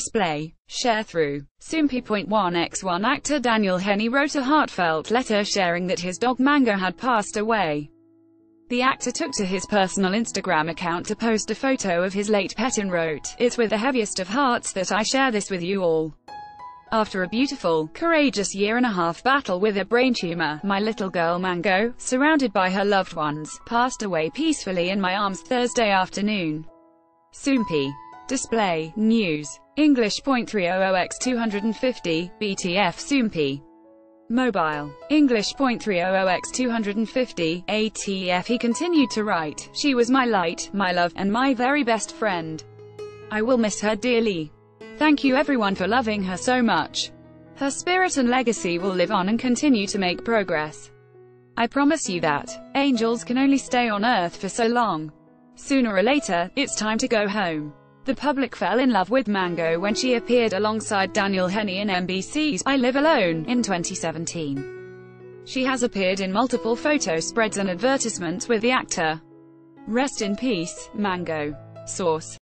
display. Sharethrough. Soompi.1x1 actor Daniel Henney wrote a heartfelt letter sharing that his dog Mango had passed away. The actor took to his personal Instagram account to post a photo of his late pet and wrote, "It's with the heaviest of hearts that I share this with you all. After a beautiful, courageous year-and-a-half battle with a brain tumor, my little girl Mango, surrounded by her loved ones, passed away peacefully in my arms Thursday afternoon." Soompi. Display. News. English.300x250, BTF Soompi. Mobile. English.300x250, ATF. He continued to write, "She was my light, my love, and my very best friend. I will miss her dearly. Thank you everyone for loving her so much. Her spirit and legacy will live on and continue to make progress. I promise you that. Angels can only stay on Earth for so long. Sooner or later, it's time to go home." The public fell in love with Mango when she appeared alongside Daniel Henney in NBC's I Live Alone in 2017. She has appeared in multiple photo spreads and advertisements with the actor. Rest in peace, Mango. Source.